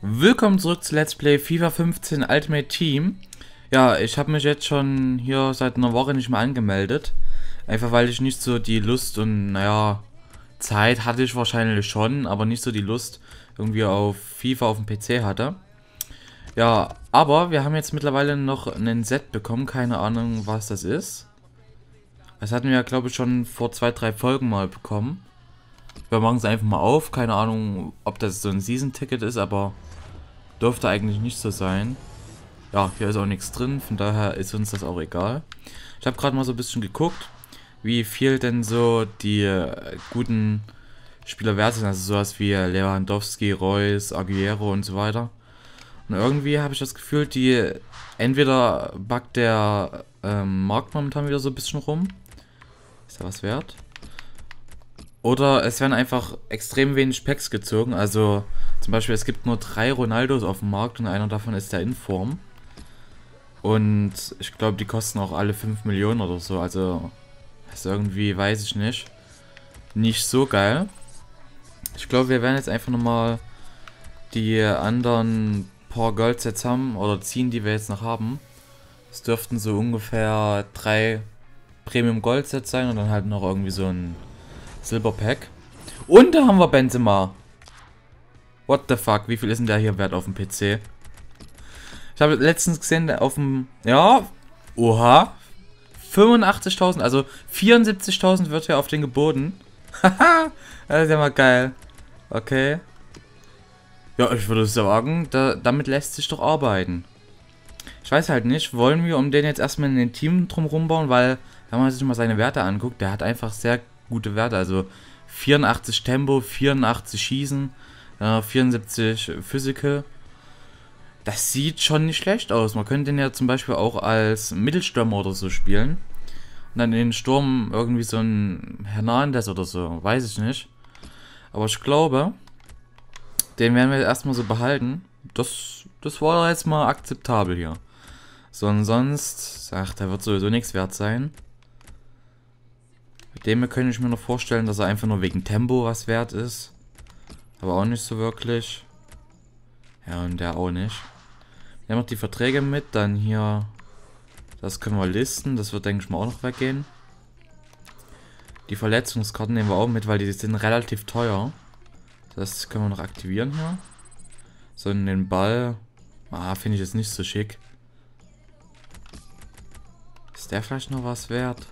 Willkommen zurück zu Let's Play FIFA 15 Ultimate Team. Ja, ich habe mich jetzt schon hier seit einer Woche nicht mehr angemeldet. Einfach weil ich nicht so die Lust und, naja, Zeit hatte ich wahrscheinlich schon, aber nicht so die Lust irgendwie auf FIFA auf dem PC hatte. Ja, aber wir haben jetzt mittlerweile noch einen Set bekommen, keine Ahnung was das ist. Das hatten wir ja glaube ich schon vor 2-3 Folgen mal bekommen. Wir machen es einfach mal auf, keine Ahnung ob das so ein Season-Ticket ist, aber dürfte eigentlich nicht so sein. Ja, hier ist auch nichts drin, von daher ist uns das auch egal. Ich habe gerade mal so ein bisschen geguckt, wie viel denn so die guten Spieler wert sind. Also sowas wie Lewandowski, Reus, Aguero und so weiter. Und irgendwie habe ich das Gefühl, die entweder backt der Markt momentan wieder so ein bisschen rum. Ist da was wert? Oder es werden einfach extrem wenig Packs gezogen. Also zum Beispiel, es gibt nur 3 Ronaldos auf dem Markt und einer davon ist der Inform. Und ich glaube, die kosten auch alle 5 Millionen oder so. Also ist irgendwie, weiß ich nicht so geil. Ich glaube, wir werden jetzt einfach nochmal die anderen paar Goldsets haben oder ziehen, die wir jetzt noch haben. Es dürften so ungefähr 3 Premium Goldsets sein und dann halt noch irgendwie so ein Silberpack. Und da haben wir Benzema. What the fuck, wie viel ist denn der hier wert auf dem PC? Ich habe letztens gesehen, auf dem... Ja, oha. 85.000, also 74.000 wird ja auf den geboten. Haha, das ist ja mal geil. Okay. Ja, ich würde sagen, damit lässt sich doch arbeiten. Ich weiß halt nicht, wollen wir um den jetzt erstmal in den Team drumherum bauen, weil, wenn man sich mal seine Werte anguckt, der hat einfach sehr gute Werte, also 84 Tempo, 84 Schießen, 74 Physical. Das sieht schon nicht schlecht aus. Man könnte den ja zum Beispiel auch als Mittelstürmer oder so spielen. Und dann in den Sturm irgendwie so ein Hernandez oder so, weiß ich nicht. Aber ich glaube, den werden wir erstmal so behalten. Das war jetzt mal akzeptabel hier. So, und sonst, ach, der wird sowieso nichts wert sein. Mit dem könnte ich mir noch vorstellen, dass er einfach nur wegen Tempo was wert ist. Aber auch nicht so wirklich. Ja, und der auch nicht. Wir haben noch die Verträge mit, dann hier, das können wir listen, das wird denke ich mal auch noch weggehen. Die Verletzungskarten nehmen wir auch mit, weil die sind relativ teuer. Das können wir noch aktivieren hier. So, in den Ball, finde ich jetzt nicht so schick. Ist der vielleicht noch was wert?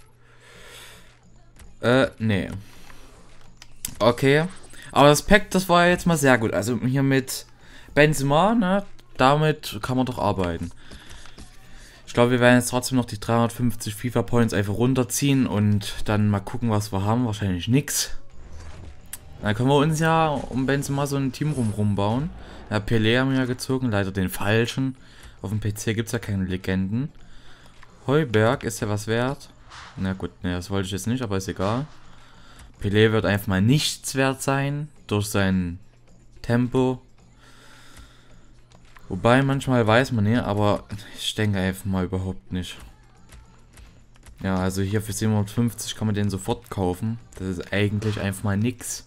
Nee. Okay. Aber das Pack, das war ja jetzt mal sehr gut. Also hier mit Benzema, ne? Damit kann man doch arbeiten. Ich glaube, wir werden jetzt trotzdem noch die 350 FIFA Points einfach runterziehen und dann mal gucken, was wir haben. Wahrscheinlich nix. Dann können wir uns ja um Benzema so ein Team rumbauen. Ja, Pelé haben wir ja gezogen, leider den falschen. Auf dem PC gibt es ja keine Legenden. Heuberg ist ja was wert. Na gut, ne, das wollte ich jetzt nicht, aber ist egal. Pelé wird einfach mal nichts wert sein durch sein Tempo. Wobei manchmal weiß man ja, aber ich denke einfach mal überhaupt nicht. Ja, also hier für 750 kann man den sofort kaufen. Das ist eigentlich einfach mal nix.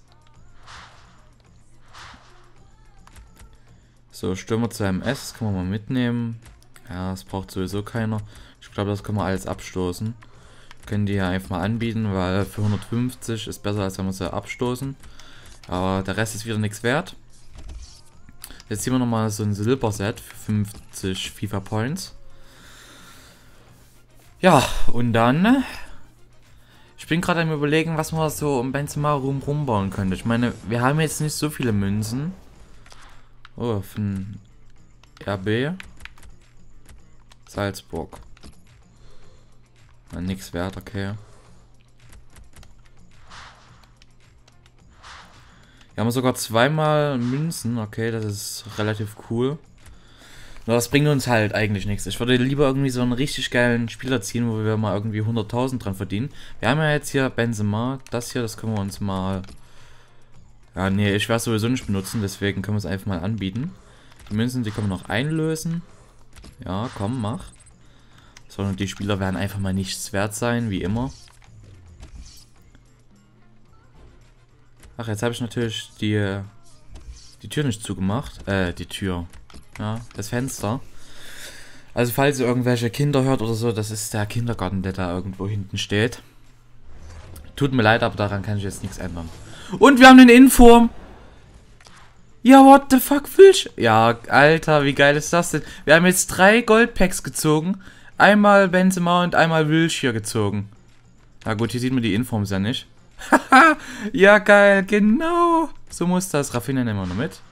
So, Stürmer zu MS, das kann man mal mitnehmen. Ja, das braucht sowieso keiner. Ich glaube, das können wir alles abstoßen. Können die ja einfach mal anbieten, weil für 150 ist besser, als wenn wir sie abstoßen. Aber der Rest ist wieder nichts wert. Jetzt ziehen wir nochmal so ein Silberset für 50 FIFA Points. Ja, und dann... Ich bin gerade am Überlegen, was man so um Benzema rumbauen könnte. Ich meine, wir haben jetzt nicht so viele Münzen. Oh, von RB. Salzburg. Nix wert, okay. Wir haben sogar zweimal Münzen, okay, das ist relativ cool. Nur das bringt uns halt eigentlich nichts. Ich würde lieber irgendwie so einen richtig geilen Spieler ziehen, wo wir mal irgendwie 100.000 dran verdienen. Wir haben ja jetzt hier Benzema, das hier, das können wir uns mal... Ja, nee, ich werde es sowieso nicht benutzen, deswegen können wir es einfach mal anbieten. Die Münzen, die können wir noch einlösen. Ja, komm, mach. Sondern die Spieler werden einfach mal nichts wert sein, wie immer. Ach, jetzt habe ich natürlich die die Tür nicht zugemacht. Die Tür. Ja, das Fenster. Also falls ihr irgendwelche Kinder hört oder so, das ist der Kindergarten, der da irgendwo hinten steht. Tut mir leid, aber daran kann ich jetzt nichts ändern. Und wir haben den Inform. Ja, what the fuck, Fisch? Ja, Alter, wie geil ist das denn? Wir haben jetzt 3 Goldpacks gezogen. Einmal Benzema und einmal Wilshere gezogen. Na gut, hier sieht man die Informs ja nicht. Haha, ja geil, genau. So muss das. Rafinha nehmen wir noch mit.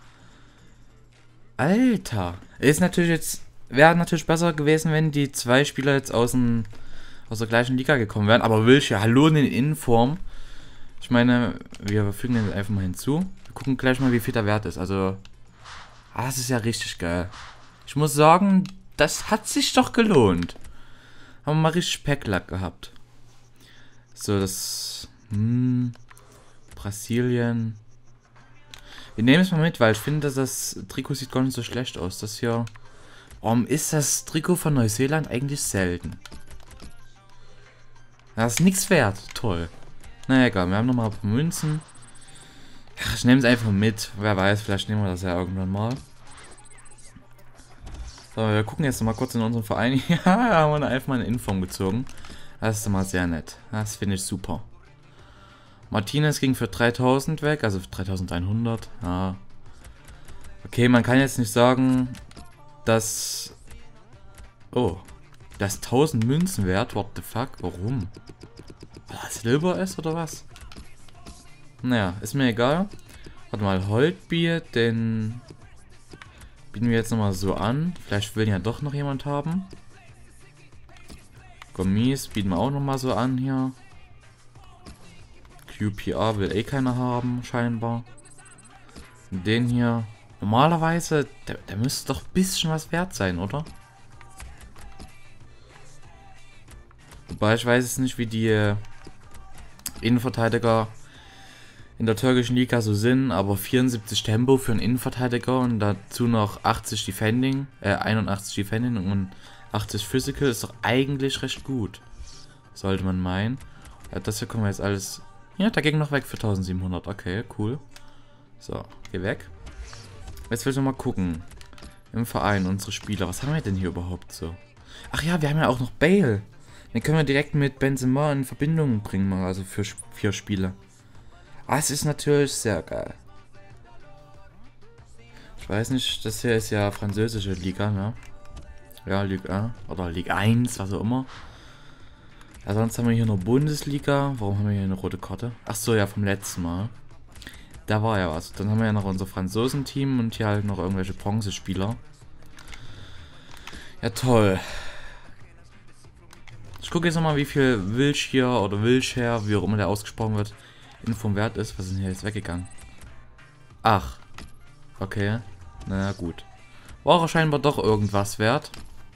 Alter. Ist natürlich jetzt... Wäre natürlich besser gewesen, wenn die 2 Spieler jetzt aus der gleichen Liga gekommen wären. Aber Wilshere, hallo in den Inform. Ich meine, wir fügen den einfach mal hinzu. Wir gucken gleich mal, wie viel der Wert ist. Also, das ist ja richtig geil. Ich muss sagen, das hat sich doch gelohnt. Haben wir mal richtig Packlack gehabt. So, das... Brasilien. Wir nehmen es mal mit, weil ich finde, das Trikot sieht gar nicht so schlecht aus. Das hier... Warum ist das Trikot von Neuseeland eigentlich selten? Das ist nichts wert. Toll. Na egal, wir haben nochmal ein paar Münzen. Ja, ich nehme es einfach mit. Wer weiß, vielleicht nehmen wir das ja irgendwann mal. So, wir gucken jetzt mal kurz in unseren Verein. Ja, haben wir einfach mal eine Inform gezogen. Das ist mal sehr nett. Das finde ich super. Martinez ging für 3000 weg, also für 3100. Ja. Okay, man kann jetzt nicht sagen, dass... Oh. Das ist 1000 Münzen wert. What the fuck? Warum? Weil das Silber ist oder was? Naja, ist mir egal. Warte mal, Holtbier, den bieten wir jetzt nochmal so an. Vielleicht will ja doch noch jemand haben. Gommis bieten wir auch nochmal so an hier. QPR will eh keiner haben, scheinbar. Den hier. Normalerweise, der müsste doch ein bisschen was wert sein, oder? Wobei ich weiß es nicht, wie die Innenverteidiger in der türkischen Liga so sind, aber 74 Tempo für einen Innenverteidiger und dazu noch 80 Defending, 81 Defending und 80 Physical ist doch eigentlich recht gut. Sollte man meinen. Ja, das hier können wir jetzt alles... Ja, dagegen noch weg für 1700. Okay, cool. So, geh weg. Jetzt will ich noch mal gucken. Im Verein, unsere Spieler. Was haben wir denn hier überhaupt so? Ach ja, wir haben ja auch noch Bale. Den können wir direkt mit Benzema in Verbindung bringen, also für 4 Spiele. Das ist natürlich sehr geil. Ich weiß nicht, das hier ist ja französische Liga, ne? Ja, Ligue 1 oder Ligue 1, was auch immer. Ja, sonst haben wir hier noch Bundesliga. Warum haben wir hier eine rote Karte? Ach so, ja, vom letzten Mal. Da war ja was. Dann haben wir ja noch unser Franzosen-Team und hier halt noch irgendwelche Bronzespieler. Ja, toll. Ich gucke jetzt nochmal, wie viel Wilshere oder Wilshere, wie auch immer der ausgesprochen wird, Inform wert ist. Was ist denn hier jetzt weggegangen? Ach. Okay. Na gut. War scheinbar doch irgendwas wert.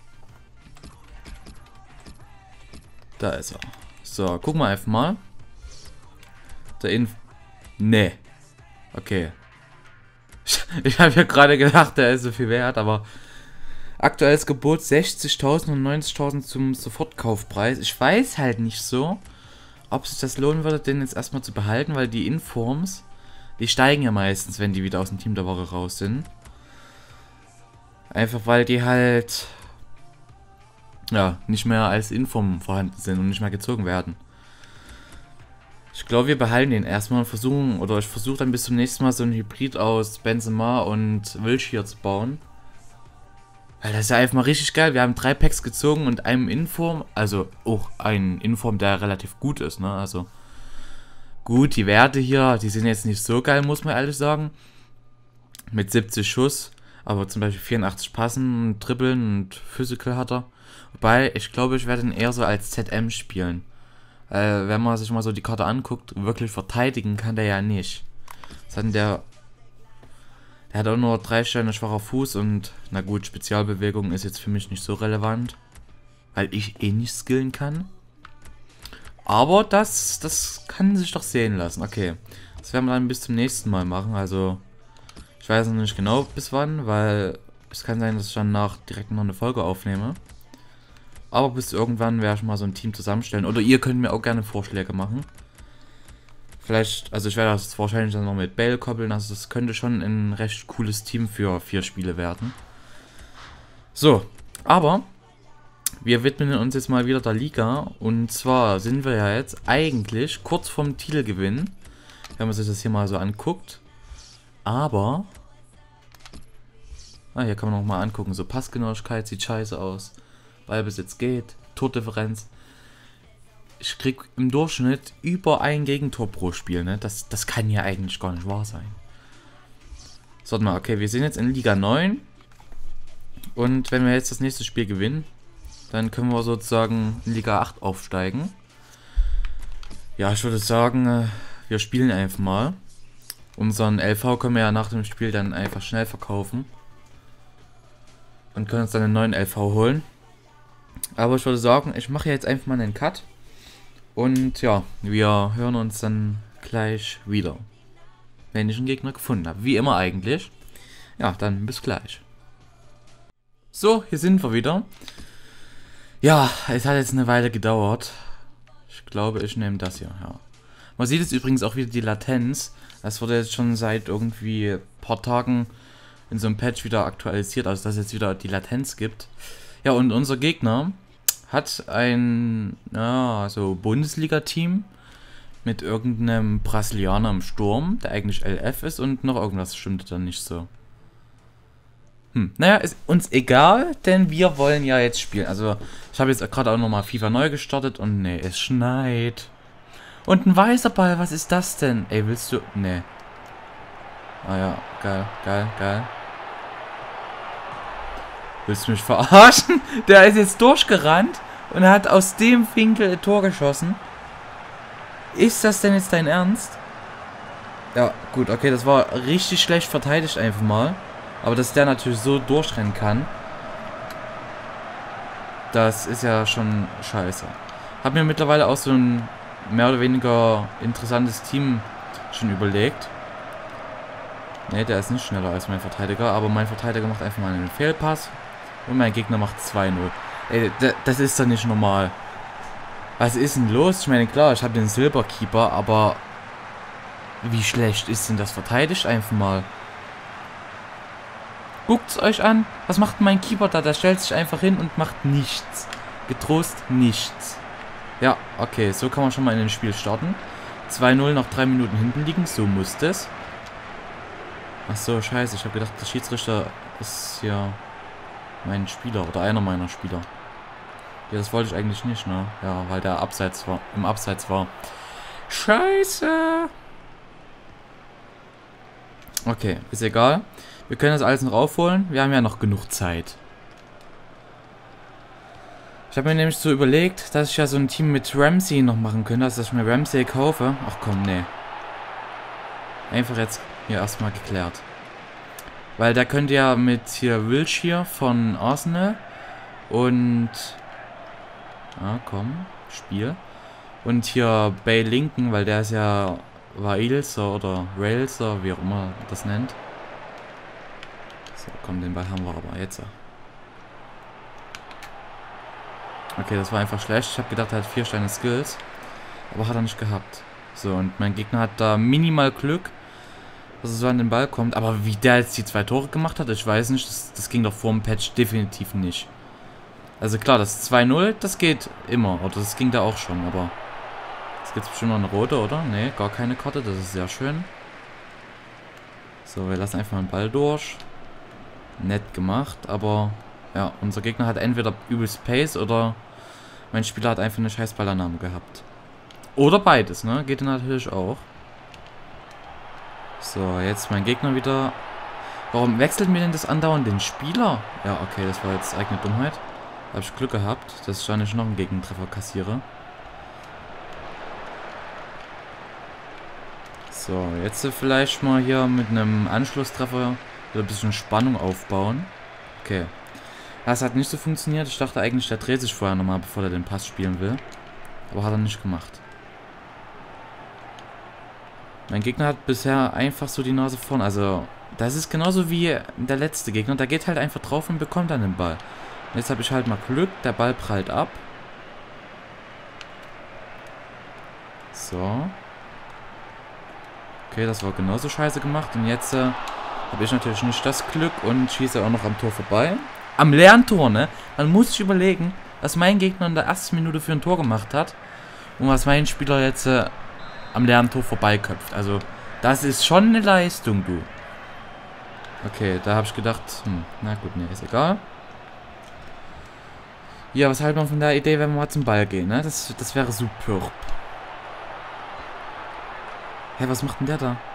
Da ist er. So, gucken wir einfach mal. Der Nee. Okay. Ich habe ja gerade gedacht, der ist so viel wert, aber... Aktuelles Gebot 60.000 und 90.000 zum Sofortkaufpreis. Ich weiß halt nicht so, ob sich das lohnen würde, den jetzt erstmal zu behalten, weil die Informs, die steigen ja meistens, wenn die wieder aus dem Team der Woche raus sind. Einfach weil die halt, ja, nicht mehr als Inform vorhanden sind und nicht mehr gezogen werden. Ich glaube, wir behalten den erstmal und versuchen, oder ich versuche dann bis zum nächsten Mal so ein Hybrid aus Benzema und Wilshere zu bauen. Weil das ist ja einfach mal richtig geil. Wir haben 3 Packs gezogen und einem Inform, also auch ein Inform, der relativ gut ist, ne? Also gut, die Werte hier, die sind jetzt nicht so geil, muss man ehrlich sagen. Mit 70 Schuss, aber zum Beispiel 84 Passen und Dribbeln und Physical hat er. Wobei, ich glaube, ich werde ihn eher so als ZM spielen. Wenn man sich mal so die Karte anguckt, wirklich verteidigen kann der ja nicht. Was hat denn der? Der hat auch nur 3 Sterne schwacher Fuß und, na gut, Spezialbewegung ist jetzt für mich nicht so relevant. Weil ich eh nicht skillen kann. Aber das kann sich doch sehen lassen. Okay, das werden wir dann bis zum nächsten Mal machen. Also, ich weiß noch nicht genau bis wann, weil es kann sein, dass ich dann direkt noch eine Folge aufnehme. Aber bis irgendwann werde ich mal so ein Team zusammenstellen. Oder ihr könnt mir auch gerne Vorschläge machen. Vielleicht, also ich werde das wahrscheinlich dann noch mit Bale koppeln, also das könnte schon ein recht cooles Team für 4 Spiele werden. So, aber wir widmen uns jetzt mal wieder der Liga. Und zwar sind wir ja jetzt eigentlich kurz vorm Titelgewinn, wenn man sich das hier mal so anguckt. Aber, hier kann man noch mal angucken, so Passgenauigkeit sieht scheiße aus. Ballbesitz geht, Tordifferenz. Ich krieg im Durchschnitt über ein Gegentor pro Spiel, ne? Das kann ja eigentlich gar nicht wahr sein. So, mal, okay, wir sind jetzt in Liga 9. Und wenn wir jetzt das nächste Spiel gewinnen, dann können wir sozusagen in Liga 8 aufsteigen. Ja, ich würde sagen, wir spielen einfach mal. Unseren LV können wir ja nach dem Spiel dann einfach schnell verkaufen. Und können uns dann einen neuen LV holen. Aber ich würde sagen, ich mache jetzt einfach mal einen Cut. Und ja, wir hören uns dann gleich wieder. Wenn ich einen Gegner gefunden habe. Wie immer eigentlich. Ja, dann bis gleich. So, hier sind wir wieder. Ja, es hat jetzt eine Weile gedauert. Ich glaube, ich nehme das hier, ja. Man sieht jetzt übrigens auch wieder die Latenz. Das wurde jetzt schon seit irgendwie ein paar Tagen in so einem Patch wieder aktualisiert. Also, dass es jetzt wieder die Latenz gibt. Ja, und unser Gegner hat ein, ja, so Bundesliga-Team mit irgendeinem Brasilianer im Sturm, der eigentlich LF ist und noch irgendwas stimmt dann nicht so. Naja, ist uns egal, denn wir wollen ja jetzt spielen. Also, ich habe jetzt gerade auch nochmal FIFA neu gestartet und nee, es schneit. Und ein weißer Ball, was ist das denn? Ey, willst du... Nee. Ah ja, geil, geil, geil. Willst du mich verarschen? Der ist jetzt durchgerannt und hat aus dem Winkel ein Tor geschossen. Ist das denn jetzt dein Ernst? Ja, gut, okay, das war richtig schlecht verteidigt einfach mal. Aber dass der natürlich so durchrennen kann, das ist ja schon scheiße. Hab mir mittlerweile auch so ein mehr oder weniger interessantes Team schon überlegt. Ne, der ist nicht schneller als mein Verteidiger, aber mein Verteidiger macht einfach mal einen Fehlpass und mein Gegner macht 2-0. Ey, das ist doch nicht normal. Was ist denn los? Ich meine, klar, ich habe den Silberkeeper, aber wie schlecht ist denn das verteidigt einfach mal? Guckt's euch an. Was macht mein Keeper da? Der stellt sich einfach hin und macht nichts. Getrost nichts. Ja, okay, so kann man schon mal in den Spiel starten. 2-0 nach 3 Minuten hinten liegen, so muss das. Ach so, scheiße, ich habe gedacht, der Schiedsrichter ist ja mein Spieler oder einer meiner Spieler. Ja, das wollte ich eigentlich nicht, ne? Ja, weil der im Abseits war. Scheiße! Okay, ist egal. Wir können das alles noch aufholen. Wir haben ja noch genug Zeit. Ich habe mir nämlich so überlegt, dass ich ja so ein Team mit Ramsey noch machen könnte, dass ich mir Ramsey kaufe. Ach komm, nee. Einfach jetzt hier erstmal geklärt. Weil der könnte ja mit hier Wilshere von Arsenal und... Ah, komm, Spiel. Und hier Bay Lincoln, weil der ist ja Railser oder Railser, wie auch immer das nennt. So, komm, den Ball haben wir aber jetzt. Okay, das war einfach schlecht. Ich habe gedacht, er hat 4 Steine Skills. Aber hat er nicht gehabt. So, und mein Gegner hat da minimal Glück, dass er so an den Ball kommt. Aber wie der jetzt die 2 Tore gemacht hat, ich weiß nicht. Das ging doch vor dem Patch definitiv nicht. Also klar, das 2-0, das geht immer. Oder das ging da auch schon, aber... Jetzt gibt es bestimmt noch eine rote, oder? Ne, gar keine Karte, das ist sehr schön. So, wir lassen einfach mal den Ball durch. Nett gemacht, aber... Ja, unser Gegner hat entweder übelst Pace oder... Mein Spieler hat einfach eine scheiß Ballannahme gehabt. Oder beides, ne? Geht natürlich auch. So, jetzt mein Gegner wieder... Warum wechselt mir denn das andauernd den Spieler? Ja, okay, das war jetzt eigene Dummheit. Habe ich Glück gehabt, dass ich da nicht noch einen Gegentreffer kassiere. So, jetzt vielleicht mal hier mit einem Anschlusstreffer wieder ein bisschen Spannung aufbauen. Okay. Das hat nicht so funktioniert. Ich dachte eigentlich, der dreht sich vorher nochmal, bevor er den Pass spielen will. Aber hat er nicht gemacht. Mein Gegner hat bisher einfach so die Nase vorn. Also, das ist genauso wie der letzte Gegner. Der geht halt einfach drauf und bekommt dann den Ball. Und jetzt habe ich halt mal Glück. Der Ball prallt ab. So. Okay, das war genauso scheiße gemacht. Und jetzt habe ich natürlich nicht das Glück und schieße auch noch am Tor vorbei. Am leeren Tor, ne? Man muss sich überlegen, was mein Gegner in der ersten Minute für ein Tor gemacht hat. Und was mein Spieler jetzt am leeren Tor vorbeiköpft. Also, das ist schon eine Leistung, du. Okay, da habe ich gedacht, na gut, ne, ist egal. Ja, was halten wir von der Idee, wenn wir mal zum Ball gehen, ne? Das wäre superb. Hä, was macht denn der da?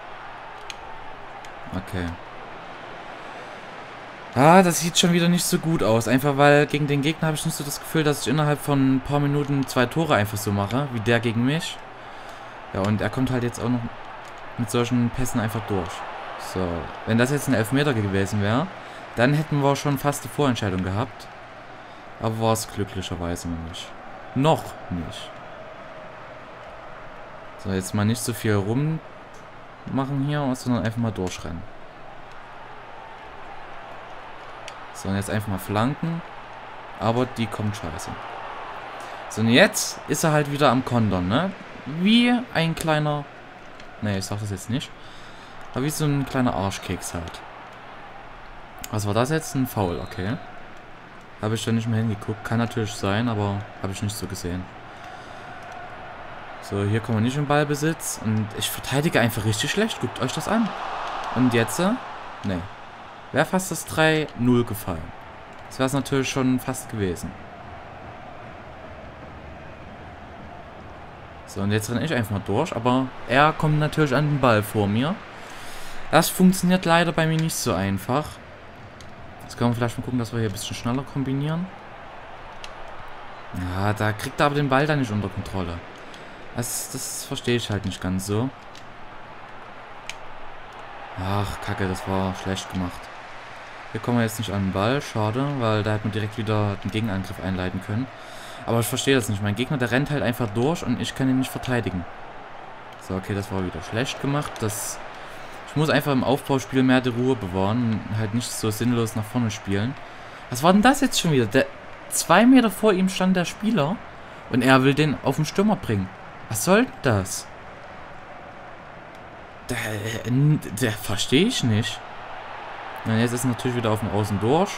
Okay. Ah, das sieht schon wieder nicht so gut aus. Einfach weil gegen den Gegner habe ich nicht so das Gefühl, dass ich innerhalb von ein paar Minuten 2 Tore einfach so mache, wie der gegen mich. Ja, und er kommt halt jetzt auch noch mit solchen Pässen einfach durch. So, wenn das jetzt ein Elfmeter gewesen wäre, dann hätten wir schon fast die Vorentscheidung gehabt. Aber war es glücklicherweise nicht. Noch nicht. So, jetzt mal nicht so viel rummachen hier, sondern einfach mal durchrennen. So, und jetzt einfach mal flanken. Aber die kommt scheiße. So, und jetzt ist er halt wieder am Kontern, ne? Wie ein kleiner... Ne, ich sag das jetzt nicht. Aber wie so ein kleiner Arschkeks halt. Was war das jetzt? Ein Foul, okay. Habe ich da nicht mehr hingeguckt. Kann natürlich sein, aber habe ich nicht so gesehen. So, hier kommen wir nicht im Ballbesitz. Und ich verteidige einfach richtig schlecht. Guckt euch das an. Und jetzt? Ne. Wäre fast das 3-0 gefallen. Das wäre es natürlich schon fast gewesen. So, und jetzt renne ich einfach mal durch. Aber er kommt natürlich an den Ball vor mir. Das funktioniert leider bei mir nicht so einfach. Jetzt können wir vielleicht mal gucken, dass wir hier ein bisschen schneller kombinieren. Ja, da kriegt er aber den Ball dann nicht unter Kontrolle. Das verstehe ich halt nicht ganz so. Ach, Kacke, das war schlecht gemacht. Hier kommen wir jetzt nicht an den Ball. Schade, weil da hätte man direkt wieder den Gegenangriff einleiten können. Aber ich verstehe das nicht. Mein Gegner, der rennt halt einfach durch und ich kann ihn nicht verteidigen. So, okay, das war wieder schlecht gemacht. Ich muss einfach im Aufbauspiel mehr die Ruhe bewahren und halt nicht so sinnlos nach vorne spielen. Was war denn das jetzt schon wieder? 2 Meter vor ihm stand der Spieler und er will den auf den Stürmer bringen. Was soll denn das? Der verstehe ich nicht. Und jetzt ist er natürlich wieder auf dem Außen durch.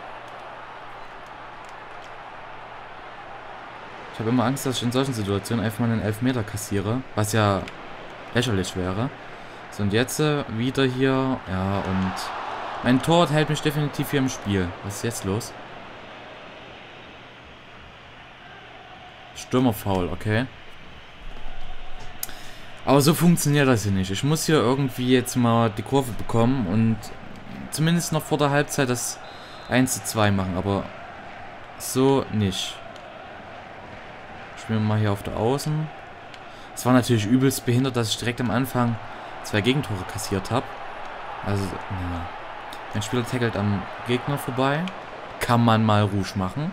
Ich habe immer Angst, dass ich in solchen Situationen einfach mal einen Elfmeter kassiere, was ja lächerlich wäre. So, und jetzt wieder hier. Ja, und mein Tor hält mich definitiv hier im Spiel. Was ist jetzt los? Stürmerfoul, okay. Aber so funktioniert das hier nicht. Ich muss hier irgendwie jetzt mal die Kurve bekommen und zumindest noch vor der Halbzeit das 1:2 machen, aber so nicht. Spielen wir mal hier auf der Außen. Es war natürlich übelst behindert, dass ich direkt am Anfang 2 Gegentore kassiert habe. Also, ja. Ein Spieler tackelt am Gegner vorbei. Kann man mal Rouge machen.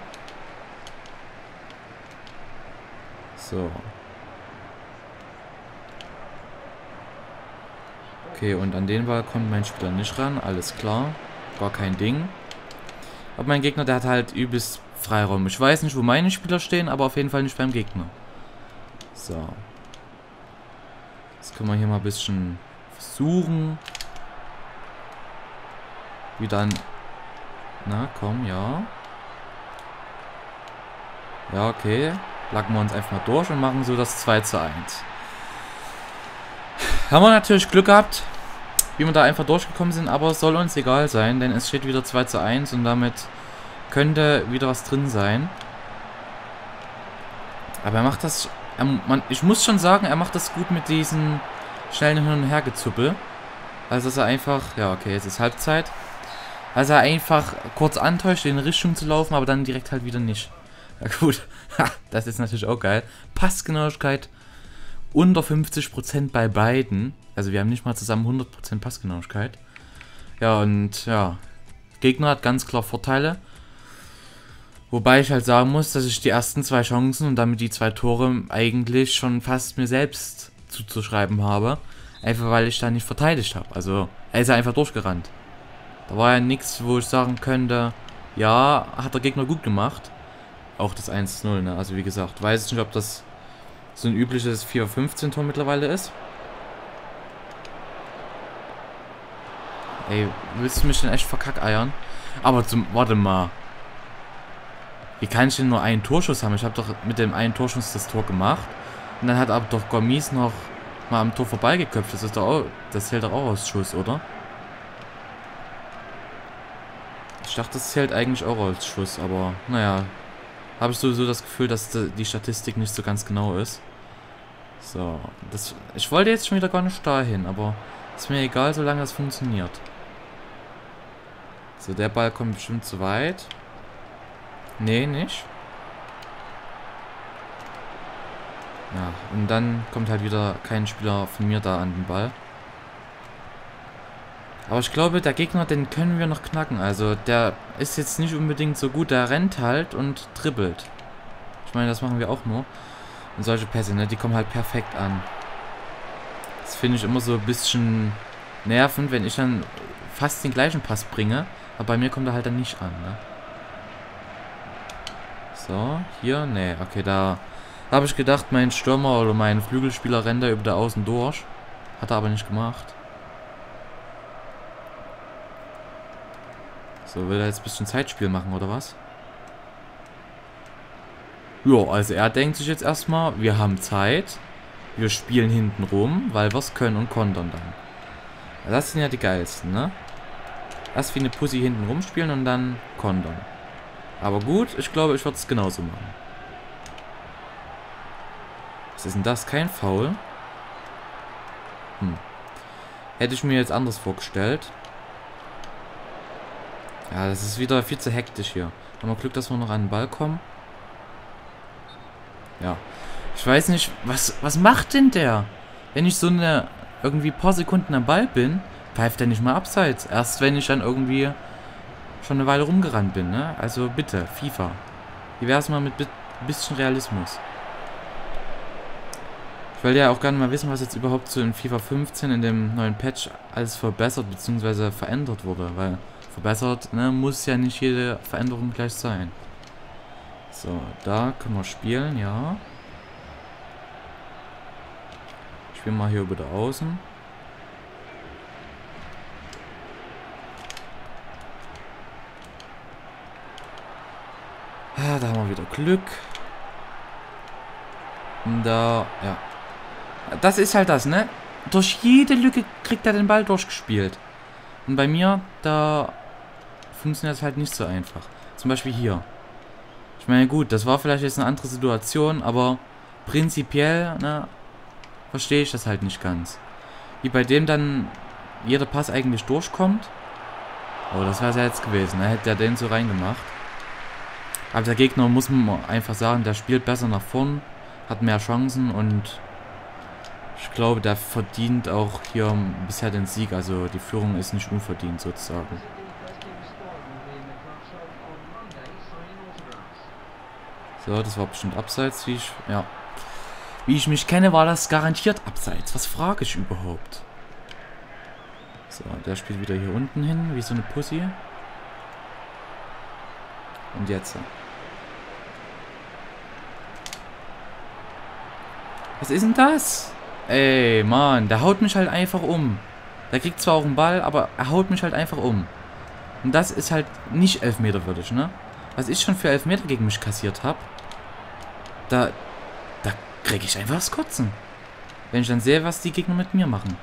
So. Okay, und an den Ball kommt mein Spieler nicht ran. Alles klar. Gar kein Ding. Aber mein Gegner, der hat halt übelst Freiraum. Ich weiß nicht, wo meine Spieler stehen, aber auf jeden Fall nicht beim Gegner. So. Jetzt können wir hier mal ein bisschen versuchen. Wieder an... Na, komm, ja. Ja, okay. Lacken wir uns einfach mal durch und machen so das 2:1. Haben wir natürlich Glück gehabt, wie wir da einfach durchgekommen sind, aber es soll uns egal sein, denn es steht wieder 2:1 und damit könnte wieder was drin sein. Aber er macht das... ich muss schon sagen, er macht das gut mit diesen schnellen Hin- und Hergezuppel. Also dass er einfach... Ja, okay, jetzt ist Halbzeit. Also er einfach kurz antäuscht, in Richtung zu laufen, aber dann direkt halt wieder nicht. Ja gut, das ist natürlich auch geil. Passgenauigkeit unter 50% bei beiden. Also wir haben nicht mal zusammen 100% Passgenauigkeit. Ja, und ja, Gegner hat ganz klar Vorteile. Wobei ich halt sagen muss, dass ich die ersten 2 Chancen und damit die 2 Tore eigentlich schon fast mir selbst zuzuschreiben habe. Einfach weil ich da nicht verteidigt habe. Also er ist ja einfach durchgerannt. Da war ja nichts, wo ich sagen könnte, ja, hat der Gegner gut gemacht. Auch das 1:0, ne? Also wie gesagt, weiß ich nicht, ob das so ein übliches 4:15 Tor mittlerweile ist. Ey, willst du mich denn echt verkackeiern? Aber warte mal. Wie kann ich denn nur einen Torschuss haben? Ich habe doch mit dem einen Torschuss das Tor gemacht. Und dann hat aber doch Gomis noch mal am Tor vorbeigeköpft. Das ist doch auch, das zählt doch auch als Schuss, oder? Ich dachte, das zählt eigentlich auch als Schuss, aber naja. Habe ich sowieso das Gefühl, dass die Statistik nicht so ganz genau ist. So, ich wollte jetzt schon wieder gar nicht dahin, aber ist mir egal, solange das funktioniert. So, der Ball kommt bestimmt zu weit. Nee, nicht. Ja, und dann kommt halt wieder kein Spieler von mir da an den Ball. Aber ich glaube, der Gegner, den können wir noch knacken. Also, der ist jetzt nicht unbedingt so gut. Der rennt halt und dribbelt. Ich meine, das machen wir auch nur. Und solche Pässe, ne, die kommen halt perfekt an. Das finde ich immer so ein bisschen nervend, wenn ich dann fast den gleichen Pass bringe. Aber bei mir kommt er halt dann nicht an, ne? So, hier, ne, okay, da habe ich gedacht, mein Stürmer oder mein Flügelspieler rennt da über der Außen durch. Hat er aber nicht gemacht. So, will er jetzt ein bisschen Zeitspiel machen, oder was? Ja, also er denkt sich jetzt erstmal, wir haben Zeit. Wir spielen hinten rum, weil wir es können und kontern dann. Das sind ja die geilsten, ne? Erst wie eine Pussy hinten rumspielen und dann kontern. Aber gut, ich glaube, ich würde es genauso machen. Was ist denn das? Kein Foul? Hätte ich mir jetzt anders vorgestellt. Ja, das ist wieder viel zu hektisch hier. Haben wir Glück, dass wir noch an den Ball kommen. Ja. Ich weiß nicht, was macht denn der? Wenn ich so irgendwie ein paar Sekunden am Ball bin, pfeift der nicht mal abseits. Erst wenn ich dann irgendwie schon eine Weile rumgerannt bin, ne? Also bitte, FIFA. Wie wär's mal mit ein bisschen Realismus? Ich wollte ja auch gerne mal wissen, was jetzt überhaupt so in FIFA 15 in dem neuen Patch alles verbessert bzw. verändert wurde, weil verbessert, ne, muss ja nicht jede Veränderung gleich sein. So, da können wir spielen, ja. Spielen wir hier über der Außen. Ja, da haben wir wieder Glück. Und da, ja. Das ist halt das, ne? Durch jede Lücke kriegt er den Ball durchgespielt. Und bei mir, da funktioniert es halt nicht so einfach. Zum Beispiel hier. Ich meine, gut, das war vielleicht jetzt eine andere Situation, aber prinzipiell, ne, verstehe ich das halt nicht ganz. Wie bei dem dann jeder Pass eigentlich durchkommt. Aber das wäre es ja jetzt gewesen, ne? Hätte er den so reingemacht. Aber der Gegner, muss man einfach sagen, der spielt besser nach vorn, hat mehr Chancen und ich glaube, der verdient auch hier bisher den Sieg. Also die Führung ist nicht unverdient sozusagen. So, das war bestimmt abseits, wie ich mich kenne, war das garantiert abseits. Was frage ich überhaupt? So, der spielt wieder hier unten hin, wie so eine Pussy. Und jetzt. Was ist denn das? Ey, Mann, der haut mich halt einfach um. Der kriegt zwar auch einen Ball, aber er haut mich halt einfach um. Und das ist halt nicht elfmeterwürdig, ne? Was ich schon für Elfmeter gegen mich kassiert habe, da kriege ich einfach das Kotzen. Wenn ich dann sehe, was die Gegner mit mir machen.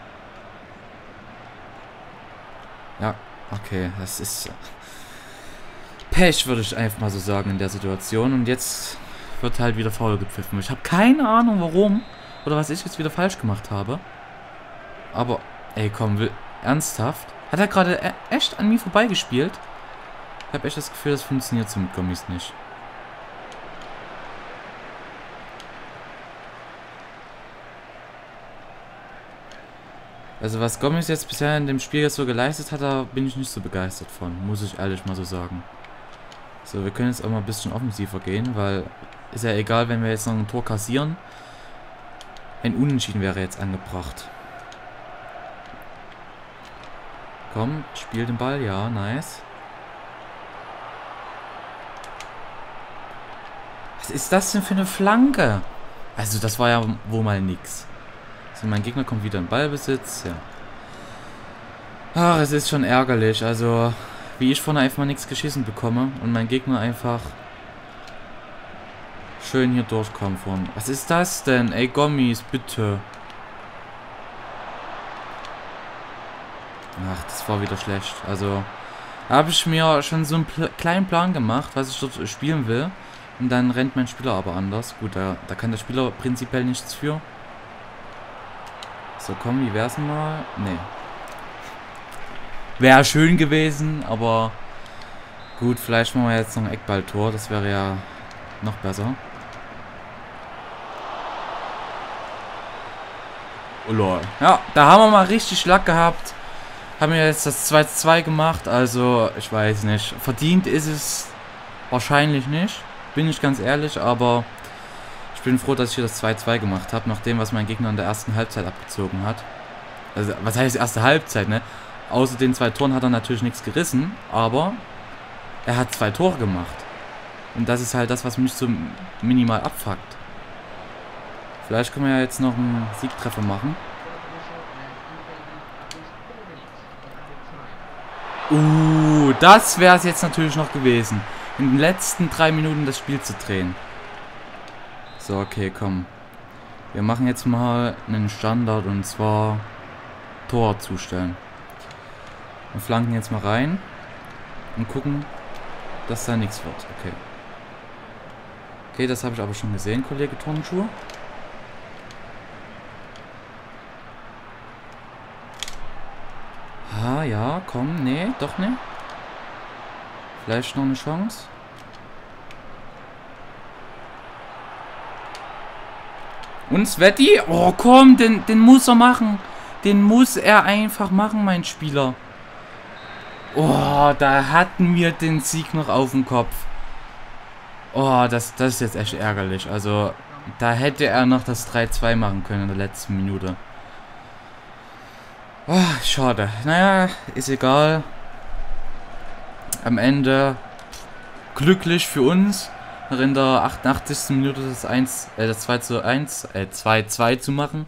Ja, okay, das ist Pech, würde ich einfach mal so sagen in der Situation. Und jetzt wird halt wieder faul gepfiffen. Ich habe keine Ahnung, warum oder was ich jetzt wieder falsch gemacht habe. Aber, ey, komm, ernsthaft? Hat er gerade echt an mir vorbeigespielt? Ich habe echt das Gefühl, das funktioniert so mit Gommis nicht. Also was Gommis jetzt bisher in dem Spiel jetzt so geleistet hat, da bin ich nicht so begeistert von, muss ich ehrlich mal so sagen. So, wir können jetzt auch mal ein bisschen offensiver gehen, weil ist ja egal, wenn wir jetzt noch ein Tor kassieren. Ein Unentschieden wäre jetzt angebracht. Komm, spiel den Ball, ja, nice. Was ist das denn für eine Flanke? Also das war ja wohl mal nix. Also mein Gegner kommt wieder in Ballbesitz, ja. Ach, es ist schon ärgerlich. Also, wie ich vorne einfach mal nichts geschissen bekomme und mein Gegner einfach schön hier durchkommt vorne. Was ist das denn? Ey, Gommis, bitte. Ach, das war wieder schlecht. Also, da habe ich mir schon so einen kleinen Plan gemacht, was ich dort spielen will. Und dann rennt mein Spieler aber anders. Gut, da kann der Spieler prinzipiell nichts für. So, komm, wie wär's denn mal? Nee. Wäre schön gewesen, aber gut, vielleicht machen wir jetzt noch ein Eckballtor. Das wäre ja noch besser. Oh lol. Ja, da haben wir mal richtig Lack gehabt. Haben wir jetzt das 2:2 gemacht. Also, ich weiß nicht. Verdient ist es wahrscheinlich nicht. Bin ich ganz ehrlich, aber ich bin froh, dass ich hier das 2:2 gemacht habe, nach dem, was mein Gegner in der ersten Halbzeit abgezogen hat. Also, was heißt erste Halbzeit, ne? Außer den 2 Toren hat er natürlich nichts gerissen, aber er hat 2 Tore gemacht. Und das ist halt das, was mich so minimal abfuckt. Vielleicht können wir ja jetzt noch einen Siegtreffer machen. Das wäre es jetzt natürlich noch gewesen. In den letzten 3 Minuten das Spiel zu drehen. So, okay, komm. Wir machen jetzt mal einen Standard und zwar Tor zustellen. Wir flanken jetzt mal rein und gucken, dass da nichts wird. Okay. Okay, das habe ich aber schon gesehen, Kollege Turnschuh. Ah, ja, komm, nee, doch nicht. Vielleicht noch eine Chance. Und Sveti? Oh, komm, den muss er machen. Den muss er einfach machen, mein Spieler. Oh, da hatten wir den Sieg noch auf dem Kopf. Oh, das ist jetzt echt ärgerlich. Also, da hätte er noch das 3:2 machen können in der letzten Minute. Oh, schade. Naja, ist egal. Am Ende glücklich für uns, noch in der 88. Minute das 2:2 zu machen.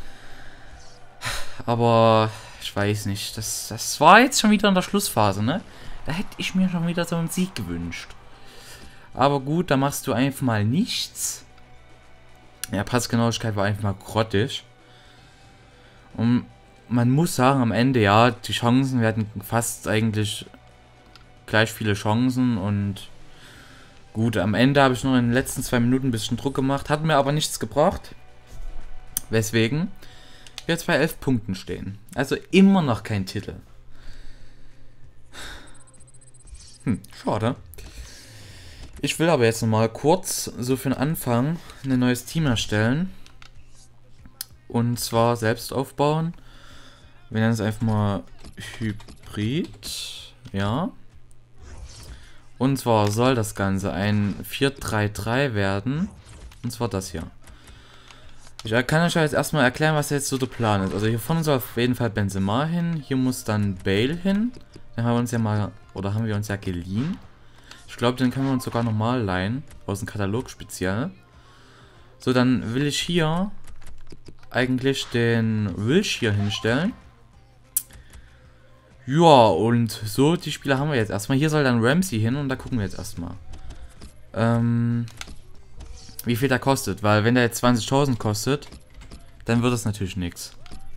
Aber ich weiß nicht, das war jetzt schon wieder in der Schlussphase, ne? Da hätte ich mir schon wieder so einen Sieg gewünscht. Aber gut, da machst du einfach mal nichts. Ja, Passgenauigkeit war einfach mal grottig. Und man muss sagen, am Ende, ja, die Chancen, wir hatten fast eigentlich gleich viele Chancen und gut, am Ende habe ich noch in den letzten 2 Minuten ein bisschen Druck gemacht, hat mir aber nichts gebracht. Weswegen wir jetzt bei 11 Punkten stehen. Also immer noch kein Titel. Schade. Ich will aber jetzt nochmal kurz, so für den Anfang, ein neues Team erstellen. Und zwar selbst aufbauen. Wir nennen es einfach mal Hybrid. Ja. Und zwar soll das Ganze ein 4-3-3 werden. Und zwar das hier. Ich kann euch jetzt erstmal erklären, was jetzt so der Plan ist. Also hier vorne soll auf jeden Fall Benzema hin. Hier muss dann Bale hin. Den haben wir uns ja mal, oder haben wir uns ja geliehen. Ich glaube, den können wir uns sogar nochmal leihen. Aus dem Katalog speziell. So, dann will ich hier eigentlich den Wilshere hinstellen. Ja, und so, die Spieler haben wir jetzt erstmal. Hier soll dann Ramsey hin und da gucken wir jetzt erstmal. Wie viel der kostet, weil wenn der jetzt 20.000 kostet, dann wird das natürlich nichts.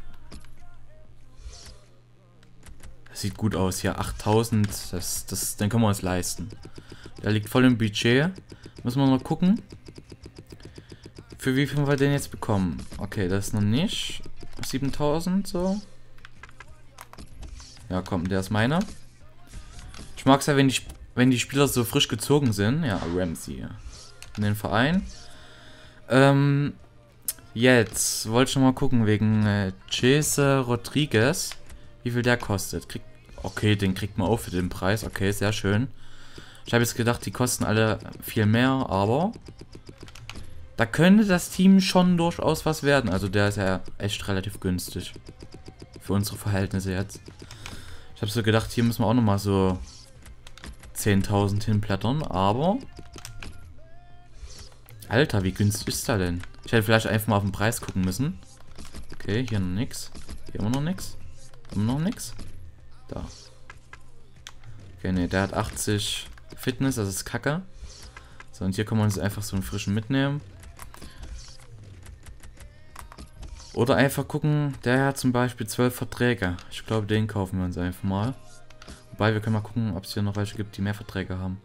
Das sieht gut aus, hier 8.000, den können wir uns leisten. Der liegt voll im Budget. Müssen wir noch gucken, für wie viel wir den jetzt bekommen. Okay, das ist noch nicht 7.000 so. Ja, komm, der ist meiner. Ich mag es ja, wenn die Spieler so frisch gezogen sind. Ja, Ramsey. In den Verein. Jetzt wollte ich noch mal gucken wegen Jesse Rodriguez. Wie viel der kostet. Okay, den kriegt man auch für den Preis. Okay, sehr schön. Ich habe jetzt gedacht, die kosten alle viel mehr, aber da könnte das Team schon durchaus was werden. Also der ist ja echt relativ günstig. Für unsere Verhältnisse jetzt. Ich habe so gedacht, hier müssen wir auch noch mal so 10.000 hinblättern, aber Alter, wie günstig ist der denn? Ich hätte vielleicht einfach mal auf den Preis gucken müssen. Okay, hier noch nix. Hier immer noch nix. Immer noch nix. Da. Okay, ne, der hat 80 Fitness, das ist Kacke. So, und hier kann man uns einfach so einen frischen mitnehmen. Oder einfach gucken, der hat zum Beispiel 12 Verträge. Ich glaube, den kaufen wir uns einfach mal. Wobei, wir können mal gucken, ob es hier noch welche gibt, die mehr Verträge haben.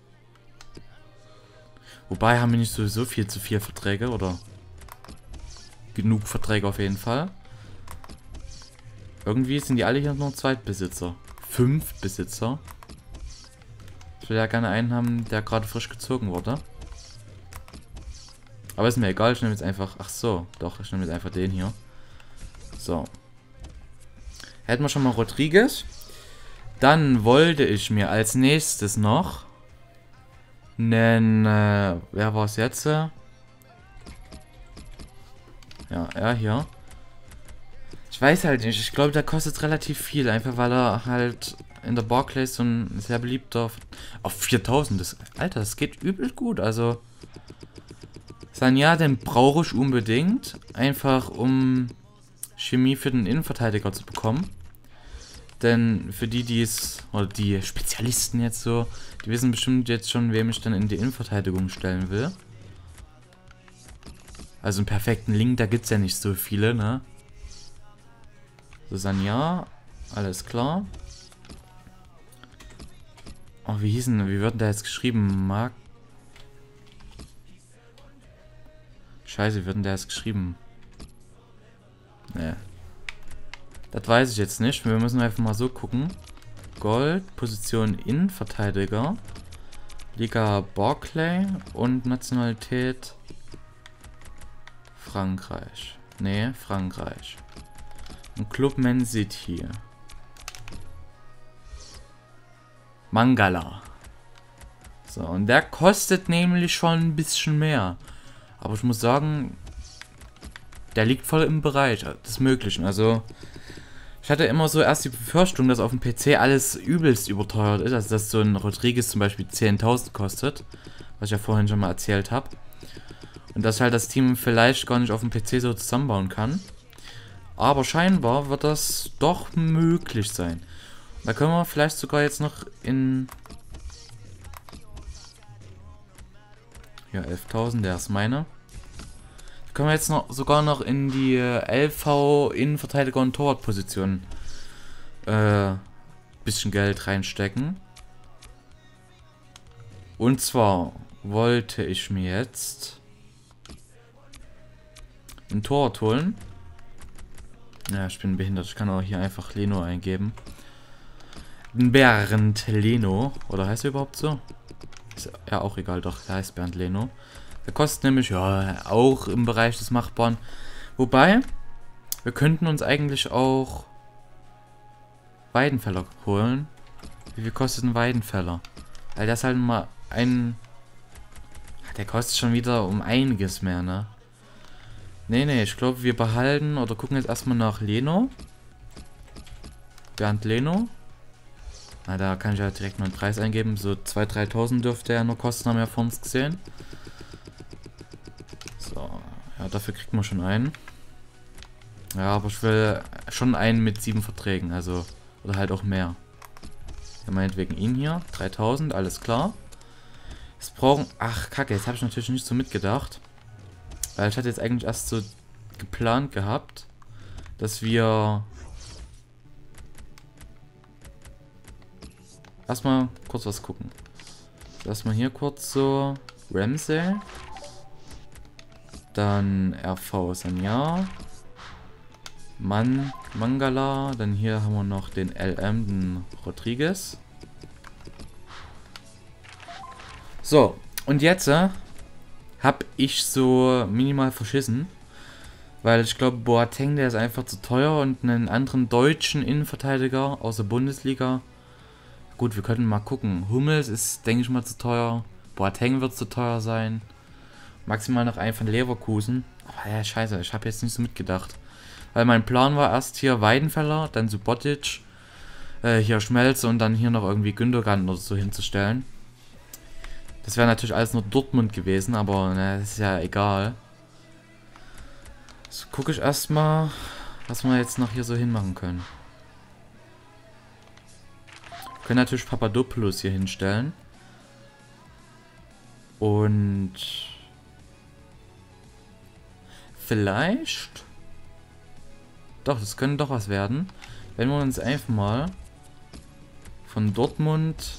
Wobei, haben wir nicht sowieso viel zu viel Verträge, oder? Genug Verträge auf jeden Fall. Irgendwie sind die alle hier nur Zweitbesitzer. 5 Besitzer. Ich will ja gerne einen haben, der gerade frisch gezogen wurde. Aber ist mir egal, ich nehme jetzt einfach... Ach so, doch, ich nehme jetzt einfach den hier. So. Hätten wir schon mal Rodriguez. Dann wollte ich mir als nächstes noch einen... wer war es jetzt? Ja, er hier. Ich weiß halt nicht, ich glaube, der kostet relativ viel. Einfach weil er halt in der Barclays so ein sehr beliebter... Auf 4000, Alter, das geht übel gut, also... Sagna, den brauche ich unbedingt. Einfach um Chemie für den Innenverteidiger zu bekommen. Denn für die es, oder die Spezialisten jetzt so, die wissen bestimmt jetzt schon, wem ich dann in die Innenverteidigung stellen will. Also einen perfekten Link, da gibt es ja nicht so viele, ne? So, Sagna, alles klar. Oh, wie wird denn der jetzt geschrieben? Marc? Scheiße, wie wird denn der jetzt geschrieben? Ne. Das weiß ich jetzt nicht. Wir müssen einfach mal so gucken. Gold, Position Innenverteidiger. Liga Barclay und Nationalität Frankreich. Ne, Frankreich. Und Club Man City. Mangala. So, und der kostet nämlich schon ein bisschen mehr. Aber ich muss sagen, der liegt voll im Bereich des Möglichen. Also, ich hatte immer so erst die Befürchtung, dass auf dem PC alles übelst überteuert ist. Also, dass so ein Rodriguez zum Beispiel 10.000 kostet. Was ich ja vorhin schon mal erzählt habe. Und dass halt das Team vielleicht gar nicht auf dem PC so zusammenbauen kann. Aber scheinbar wird das doch möglich sein. Da können wir vielleicht sogar jetzt noch in... Ja, 11.000, der ist meine. Können wir jetzt noch sogar noch in die LV Innenverteidiger und Torwartposition bisschen Geld reinstecken. Und zwar wollte ich mir jetzt einen Torwart holen. Ja, ich bin behindert. Ich kann auch hier einfach Leno eingeben. Bernd Leno. Oder heißt er überhaupt so? Ist ja auch egal, doch. Der heißt Bernd Leno. Der kostet nämlich, ja, auch im Bereich des Machbaren. Wobei, wir könnten uns eigentlich auch Weidenfeller holen. Wie viel kostet ein Weidenfeller? Weil das halt mal ein... Der kostet schon wieder um einiges mehr, ne? Nee, ich glaube, wir behalten oder gucken jetzt erstmal nach Leno. Bernd Leno. Na, da kann ich halt direkt mal einen Preis eingeben. So 2.000, 3.000 dürfte er nur kosten, haben wir vor uns gesehen. So, ja, dafür kriegt man schon einen. Ja, aber ich will schon einen mit 7 Verträgen, also, oder halt auch mehr. Ja, meinetwegen ihn hier, 3.000, alles klar. Es brauchen, ach kacke, jetzt habe ich natürlich nicht so mitgedacht. Weil ich hatte jetzt eigentlich erst so geplant gehabt, dass wir erstmal kurz was gucken. Erstmal hier kurz so Ramsey. Dann RV Sagna. Mangala. Dann hier haben wir noch den LM, den Rodriguez. So, und jetzt habe ich so minimal verschissen. Weil ich glaube, Boateng, der ist einfach zu teuer und einen anderen deutschen Innenverteidiger aus der Bundesliga. Gut, wir könnten mal gucken. Hummels ist, denke ich mal, zu teuer. Boateng wird zu teuer sein. Maximal noch einen von Leverkusen. Aber ja, scheiße, ich habe jetzt nicht so mitgedacht. Weil mein Plan war erst hier Weidenfeller, dann Subotic, hier Schmelz und dann hier noch irgendwie Gündogan oder so hinzustellen. Das wäre natürlich alles nur Dortmund gewesen, aber ne, das ist ja egal. So, gucke ich erstmal, was wir jetzt noch hier so hinmachen können. Können natürlich Papadopoulos hier hinstellen. Und vielleicht... Doch, das könnte doch was werden. Wenn wir uns einfach mal von Dortmund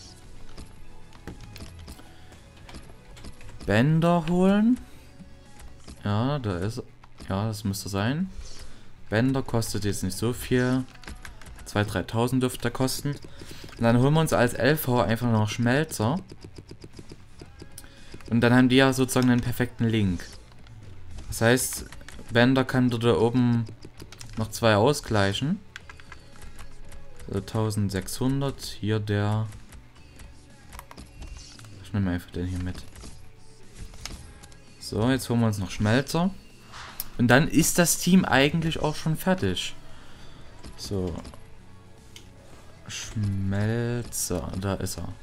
Bender holen. Ja, da ist... Ja, das müsste sein. Bender kostet jetzt nicht so viel. 2.000, 3.000 dürfte er kosten. Und dann holen wir uns als LV einfach noch Schmelzer. Und dann haben die ja sozusagen einen perfekten Link. Das heißt, Bender kann dort oben noch 2 ausgleichen. So, 1600. Hier der... Ich nehme einfach den hier mit. So, jetzt holen wir uns noch Schmelzer. Und dann ist das Team eigentlich auch schon fertig. So. Schmelzer, da ist er.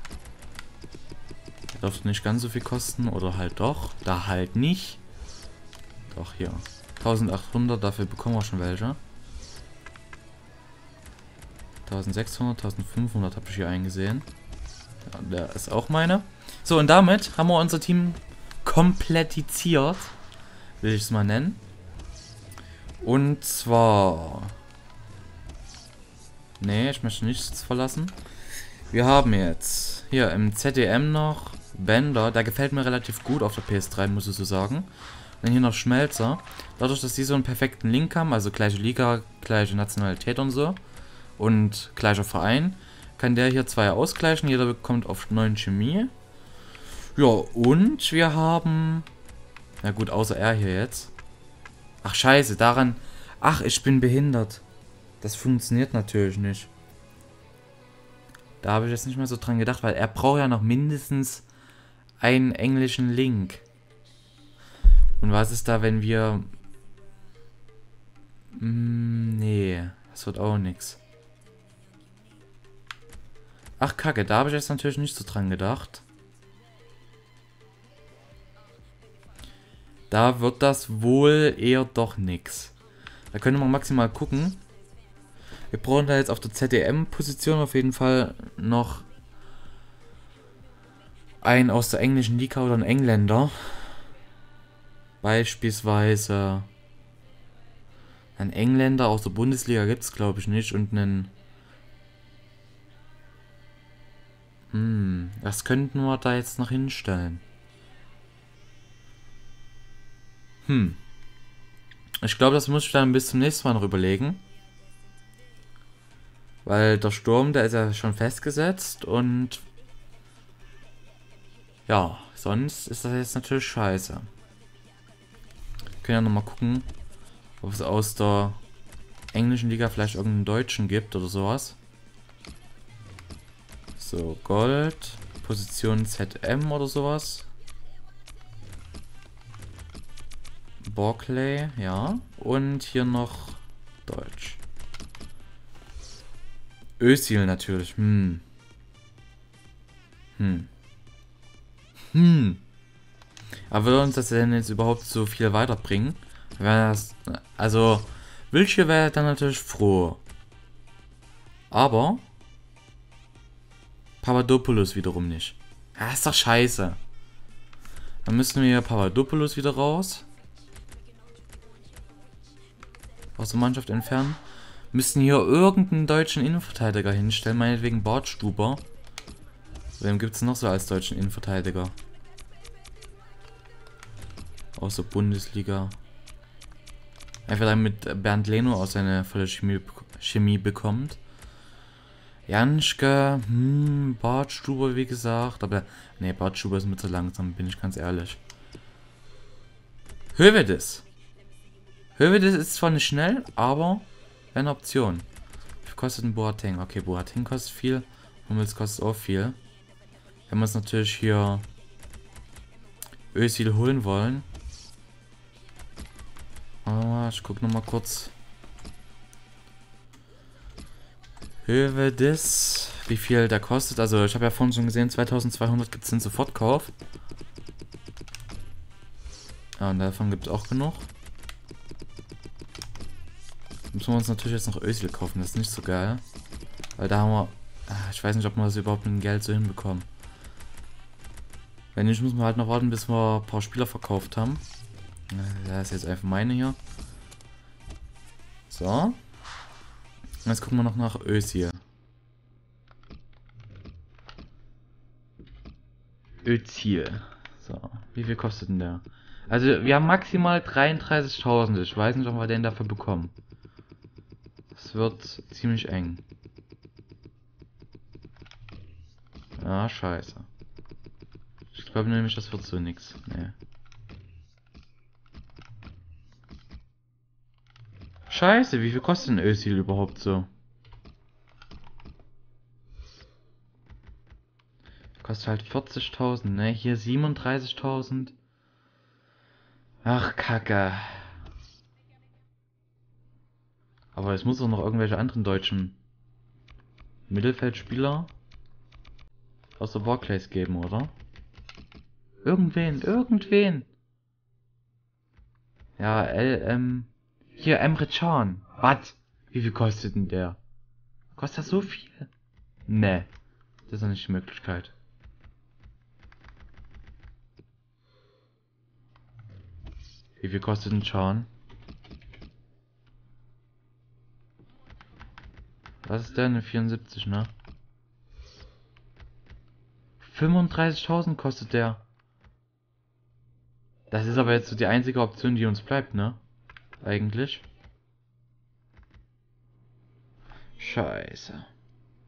Dürfte nicht ganz so viel kosten, oder halt doch. Da halt nicht. Doch, hier. 1800, dafür bekommen wir schon welche. 1600, 1500 habe ich hier eingesehen. Ja, der ist auch meine. So, und damit haben wir unser Team komplettiert. Will ich es mal nennen. Und zwar... Nee, ich möchte nichts verlassen. Wir haben jetzt hier im ZDM noch Bender. Der gefällt mir relativ gut auf der PS3, muss ich so sagen. Dann hier noch Schmelzer. Dadurch, dass die so einen perfekten Link haben, also gleiche Liga, gleiche Nationalität und so. Und gleicher Verein, kann der hier 2 ausgleichen. Jeder bekommt auf 9 Chemie. Ja, und wir haben... Na gut, außer er hier jetzt. Ach scheiße, daran... Ach, ich bin behindert. Das funktioniert natürlich nicht. Da habe ich jetzt nicht mehr so dran gedacht, weil er braucht ja noch mindestens einen englischen Link. Und was ist da, wenn wir... nee, das wird auch nichts. Ach kacke, da habe ich jetzt natürlich nicht so dran gedacht. Da wird das wohl eher doch nix. Da können wir maximal gucken. Wir brauchen da jetzt auf der ZDM-Position auf jeden Fall noch einen aus der englischen Liga oder einen Engländer. Beispielsweise einen Engländer aus der Bundesliga gibt es glaube ich nicht und einen... was könnten wir da jetzt noch hinstellen? Ich glaube, das muss ich dann bis zum nächsten Mal noch überlegen. Weil der Sturm, der ist ja schon festgesetzt und... Ja, sonst ist das jetzt natürlich scheiße. Wir können ja nochmal gucken, ob es aus der englischen Liga vielleicht irgendeinen Deutschen gibt oder sowas. So, Gold, Position ZM oder sowas. Barclay, ja. Und hier noch Deutsch. Özil natürlich. Aber würde uns das denn jetzt überhaupt so viel weiterbringen? Also, Wilshere wäre dann natürlich froh. Aber Papadopoulos wiederum nicht. Ja, ist doch scheiße. Dann müssen wir hier Papadopoulos wieder raus. Aus der Mannschaft entfernen. Müssen hier irgendeinen deutschen Innenverteidiger hinstellen, meinetwegen Bartstuber. Wem gibt es noch so als deutschen Innenverteidiger? Aus der Bundesliga. Einfach damit Bernd Leno aus seiner volle Chemie bekommt. Janschke, Bartstuber wie gesagt, aber ne, Bartstuber ist mir zu langsam, bin ich ganz ehrlich. Höwedes. Höwedes ist zwar nicht schnell, aber eine Option. Wie viel kostet ein Boateng? Okay, Boateng kostet viel. Hummels kostet auch viel. Wenn wir uns natürlich hier Özil holen wollen. Ich gucke nochmal kurz. Höwedes. Wie viel der kostet. Also ich habe ja vorhin schon gesehen, 2200 gibt es den Sofortkauf. Ja, und davon gibt es auch genug. Müssen wir uns natürlich jetzt noch Özil kaufen, das ist nicht so geil. Weil da haben wir Ich weiß nicht, ob wir das überhaupt mit dem Geld so hinbekommen. Wenn nicht, müssen wir halt noch warten, bis wir ein paar Spieler verkauft haben. Das ist jetzt einfach meine hier. So. Jetzt gucken wir noch nach Özil. Özil. So. Wie viel kostet denn der? Also, wir haben maximal 33.000. Ich weiß nicht, ob wir den dafür bekommen. Das wird ziemlich eng. Ja, scheiße. Ich glaube nämlich, das wird so nix. Nee. Scheiße, wie viel kostet denn Özil überhaupt so? Kostet halt 40.000, ne? Hier 37.000. Ach, Kacke. Aber es muss doch noch irgendwelche anderen deutschen Mittelfeldspieler außer Barclays geben, oder? Irgendwen. Ja, hier, Emre Can. Was? Wie viel kostet denn der? Kostet das so viel? Ne, das ist doch nicht die Möglichkeit. Wie viel kostet ein Can? Was ist der? Eine 74, ne? 35.000 kostet der. Das ist aber jetzt so die einzige Option, die uns bleibt, ne? Eigentlich. Scheiße.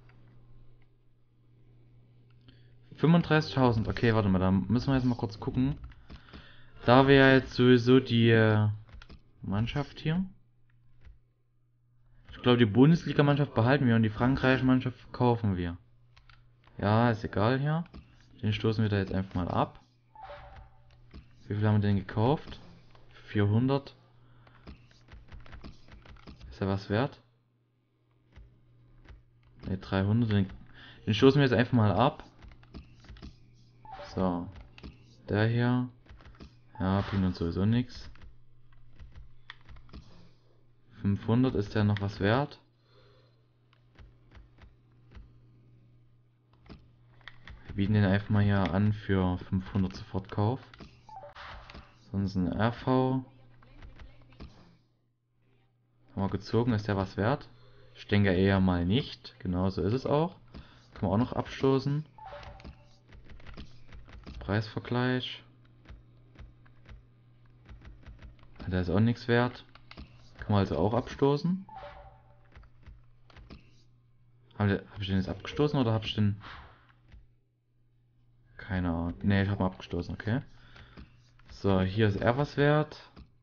35.000. Okay, warte mal, da müssen wir jetzt mal kurz gucken. Da wir ja jetzt sowieso die Mannschaft hier. Ich glaube, die Bundesliga-Mannschaft behalten wir und die Frankreich-Mannschaft verkaufen wir. Ja, ist egal hier. Den stoßen wir da jetzt einfach mal ab. Wie viel haben wir denn gekauft? 400. Ist ja was wert? Ne, 300. Den stoßen wir jetzt einfach mal ab. So. Der hier. Ja, bringt uns sowieso nichts. 500, ist der noch was wert? Wir bieten den einfach mal hier an für 500 Sofortkauf. Sonst ein RV. Haben wir gezogen, ist der was wert? Ich denke eher mal nicht. Genauso ist es auch. Können wir auch noch abstoßen. Preisvergleich. Der ist auch nichts wert. Kann man also auch abstoßen. Hab ich den jetzt abgestoßen oder hab ich den... Keine Ahnung. Ne, ich habe ihn abgestoßen, okay. So, hier ist er was wert.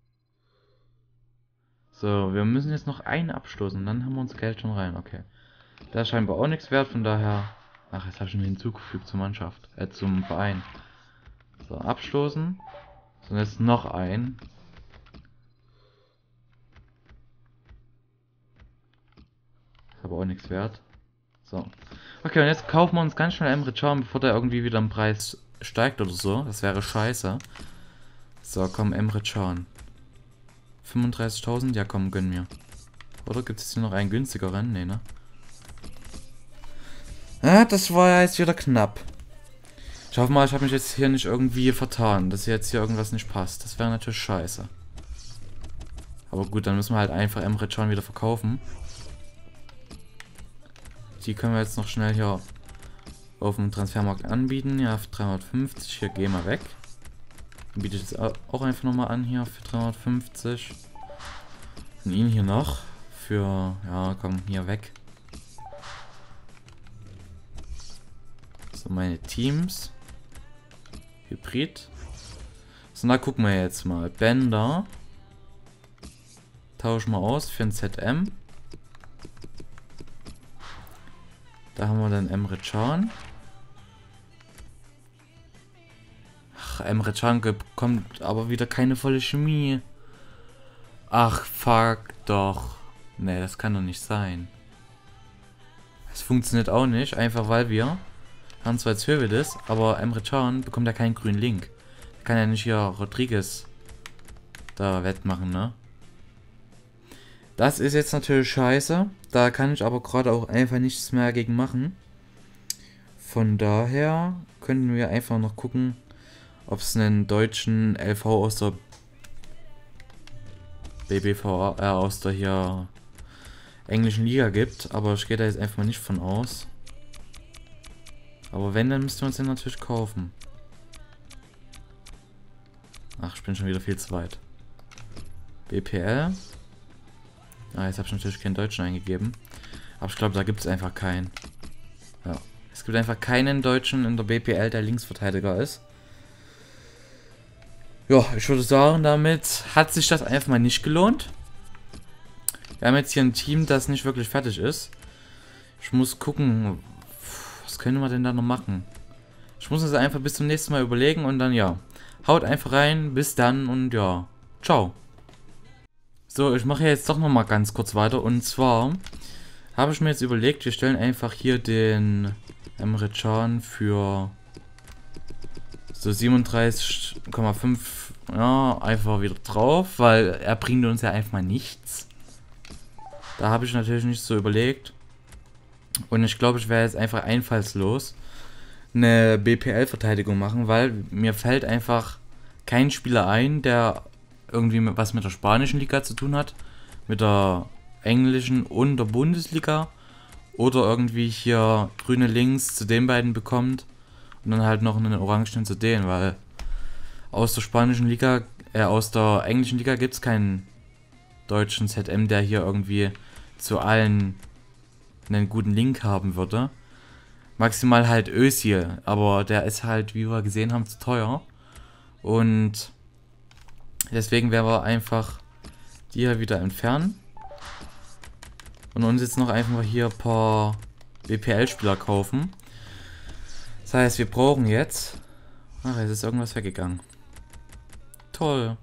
So, wir müssen jetzt noch einen abstoßen, dann haben wir uns Geld schon rein, okay. Der ist scheinbar auch nichts wert, von daher... Ach, jetzt habe ich ihn hinzugefügt zur Mannschaft, zum Verein. So, abstoßen. So, jetzt noch ein. Ist aber auch nichts wert. So. Okay, und jetzt kaufen wir uns ganz schnell Emre Can, bevor der irgendwie wieder im Preis steigt oder so. Das wäre scheiße. So, komm, Emre Can. 35.000? Ja, komm, gönn mir. Oder gibt es hier noch einen günstigeren? Nee, ne? Ah, das war ja jetzt wieder knapp. Ich hoffe mal, ich habe mich jetzt hier nicht irgendwie vertan, dass jetzt hier irgendwas nicht passt. Das wäre natürlich scheiße. Aber gut, dann müssen wir halt einfach Emre Can wieder verkaufen. Die können wir jetzt noch schnell hier auf dem Transfermarkt anbieten. Ja, für 350. Hier gehen wir weg. Dann biete ich jetzt auch einfach nochmal an hier für 350. Und ihn hier noch für... Ja, komm, hier weg. So, meine Teams. Hybrid. So, da gucken wir jetzt mal. Bänder. Tauschen wir aus für ein ZM. Da haben wir dann Emre Can. Ach, Emre Can bekommt aber wieder keine volle Chemie. Ach, fuck doch. Ne, das kann doch nicht sein. Es funktioniert auch nicht, einfach weil wir haben zwar jetzt Hövedes, aber Emre Can bekommt ja keinen grünen Link. Der kann ja nicht hier Rodriguez da wettmachen, ne? Das ist jetzt natürlich scheiße. Da kann ich aber gerade auch einfach nichts mehr gegen machen. Von daher könnten wir einfach noch gucken, ob es einen deutschen LV aus der BBVA, aus der hier englischen Liga gibt. Aber ich gehe da jetzt einfach mal nicht von aus. Aber wenn, dann müssten wir uns den natürlich kaufen. Ach, ich bin schon wieder viel zu weit. BPL. Ah, jetzt habe ich natürlich keinen Deutschen eingegeben. Aber ich glaube, da gibt es einfach keinen. Ja. Es gibt einfach keinen Deutschen in der BPL, der Linksverteidiger ist. Ja, ich würde sagen, damit hat sich das einfach mal nicht gelohnt. Wir haben jetzt hier ein Team, das nicht wirklich fertig ist. Ich muss gucken, was können wir denn da noch machen? Ich muss es einfach bis zum nächsten Mal überlegen und dann ja. Haut einfach rein, bis dann und ja. Ciao. So, ich mache jetzt doch nochmal ganz kurz weiter. Und zwar habe ich mir jetzt überlegt, wir stellen einfach hier den Emre Can für so 37,5 ja, einfach wieder drauf, weil er bringt uns ja einfach mal nichts. Da habe ich natürlich nicht so überlegt. Und ich glaube, ich werde jetzt einfach einfallslos eine BPL-Verteidigung machen, weil mir fällt einfach kein Spieler ein, der irgendwie was mit der spanischen Liga zu tun hat, mit der englischen und der Bundesliga oder irgendwie hier grüne Links zu den beiden bekommt und dann halt noch einen orangenen zu denen, weil aus der spanischen Liga, aus der englischen Liga gibt es keinen deutschen ZM, der hier irgendwie zu allen einen guten Link haben würde. Maximal halt Özil, aber der ist halt, wie wir gesehen haben, zu teuer. Und deswegen werden wir einfach die hier wieder entfernen. Und uns jetzt noch einfach hier ein paar BPL-Spieler kaufen. Das heißt, wir brauchen jetzt... Ach, jetzt ist irgendwas weggegangen. Toll.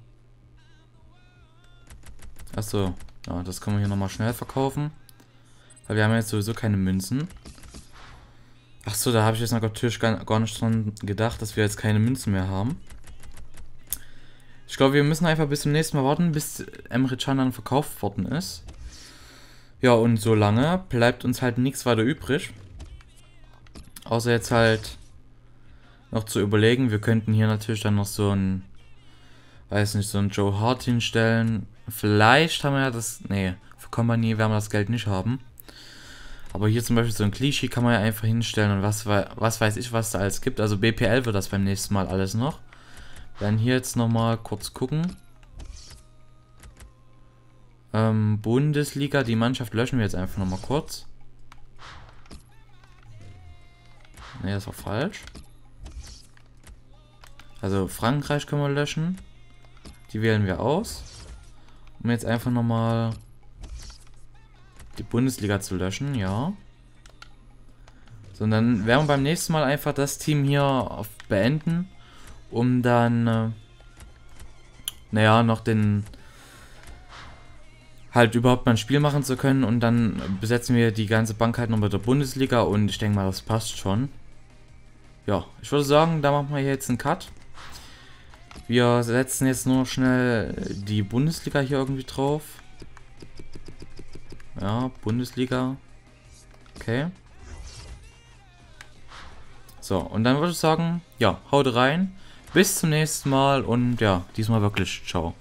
Achso, ja, das können wir hier nochmal schnell verkaufen. Weil wir haben jetzt sowieso keine Münzen. Achso, da habe ich jetzt natürlich gar nicht dran gedacht, dass wir jetzt keine Münzen mehr haben. Ich glaube, wir müssen einfach bis zum nächsten Mal warten, bis Emre Can dann verkauft worden ist. Ja, und so lange bleibt uns halt nichts weiter übrig. Außer jetzt halt noch zu überlegen. Wir könnten hier natürlich dann noch so ein, weiß nicht, so ein Joe Hart hinstellen. Vielleicht haben wir ja das, nee, für Kompanie werden wir das Geld nicht haben. Aber hier zum Beispiel so ein Klischee kann man ja einfach hinstellen und was weiß ich, was da alles gibt. Also BPL wird das beim nächsten Mal alles noch. Wir werden hier jetzt nochmal kurz gucken. Bundesliga, die Mannschaft löschen wir jetzt einfach nochmal kurz. Ne, das war falsch. Also Frankreich können wir löschen. Die wählen wir aus. Um jetzt einfach nochmal die Bundesliga zu löschen, ja. So, und dann werden wir beim nächsten Mal einfach das Team hier beenden, um dann, naja, noch den, halt überhaupt mal ein Spiel machen zu können und dann besetzen wir die ganze Bank halt noch mit der Bundesliga und ich denke mal, das passt schon. Ja, ich würde sagen, da machen wir jetzt einen Cut. Wir setzen jetzt nur schnell die Bundesliga hier irgendwie drauf. Ja, Bundesliga. Okay. So, und dann würde ich sagen, ja, haut rein. Bis zum nächsten Mal und ja, diesmal wirklich ciao.